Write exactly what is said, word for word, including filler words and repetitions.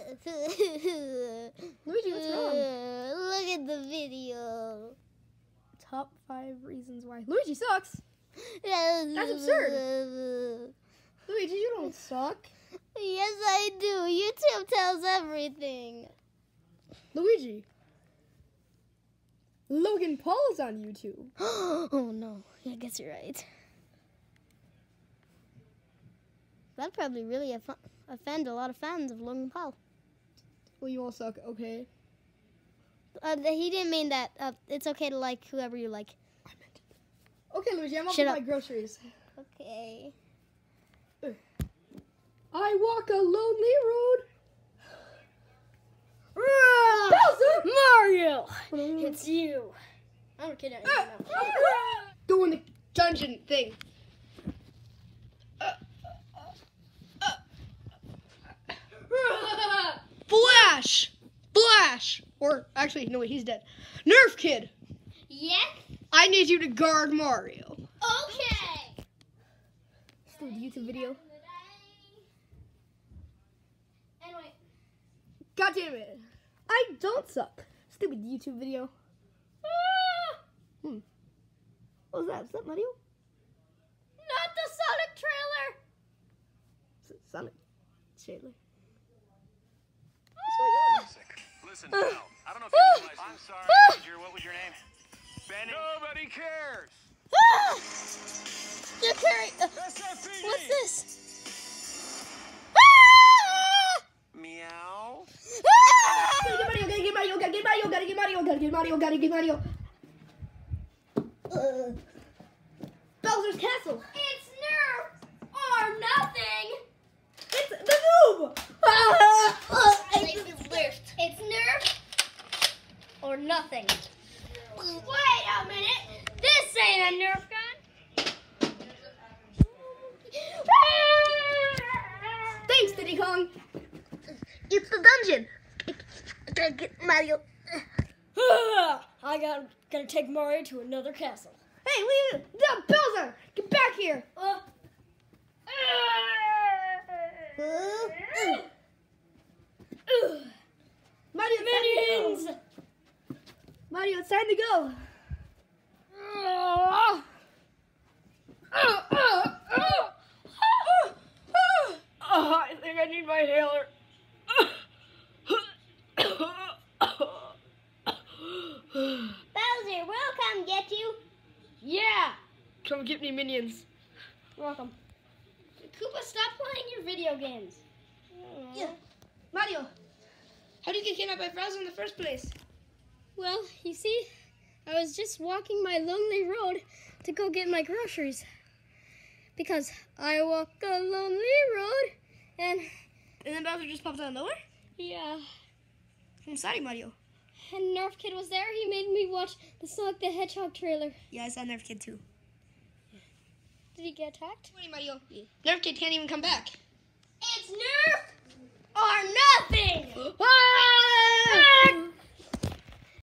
Luigi, what's wrong? Look at the video. Top five reasons why Luigi sucks. That's absurd. Luigi, you don't suck. Yes, I do. YouTube tells everything. Luigi. Logan Paul's on YouTube. Oh, no. I guess you're right. That'd probably really off- offend a lot of fans of Logan Paul. Well, you all suck. Okay. Uh, he didn't mean that. Uh, it's okay to like whoever you like. I meant it. Okay, Luigi, I'm up Shut with up. my groceries. Okay. I walk a lonely road. Bowser! Mario! It's you. I'm kidding. Ah, ah, doing the dungeon thing. Uh, uh, uh. Flash! Flash! Or, actually, no, wait, he's dead. Nerf Kid! Yes? I need you to guard Mario. Okay. Still the YouTube video. Anyway. God damn it. I don't suck. Stupid YouTube video. Ah! Hmm. What was that? Was that Mario? Not the Sonic trailer. It's a Sonic trailer. Listen, pal, I don't know if you realize. I'm sorry, Major. What was your name? Benny. Nobody cares. Ah! You're carrying. Uh, S F P D. what's this? Ah! Meow. Ah! Gotta get Mario, gotta get Mario, gotta get Mario, gotta get Mario, gotta get Mario, gotta get Mario. Uh, Bowser's Castle. It's Nerf or nothing. It's the noob. Ah, ah, It's Nerf. It's Nerf or nothing. Wait a minute. This ain't a Nerf gun. Thanks, Diddy Kong. It's the dungeon. I gotta get Mario. I got gotta take Mario to another castle. Hey, leave it! No, Bowser, get back here! Uh. Mario, it's time to go. Mario, it's time to go. Oh, I think I need my inhaler. Bowser, we'll come get you. Yeah! Come get me, minions. You're welcome. Koopa, stop playing your video games. Yeah. Mario, how did you get kidnapped by Bowser in the first place? Well, you see, I was just walking my lonely road to go get my groceries. Because I walk a lonely road and... And then Bowser just popped out of nowhere? Yeah. I'm sorry, Mario. And Nerf Kid was there. He made me watch the Sonic the Hedgehog trailer. Yeah, I saw Nerf Kid too. Did he get attacked? Wait, Mario. Yeah. Nerf Kid can't even come back. It's Nerf or nothing! Ah!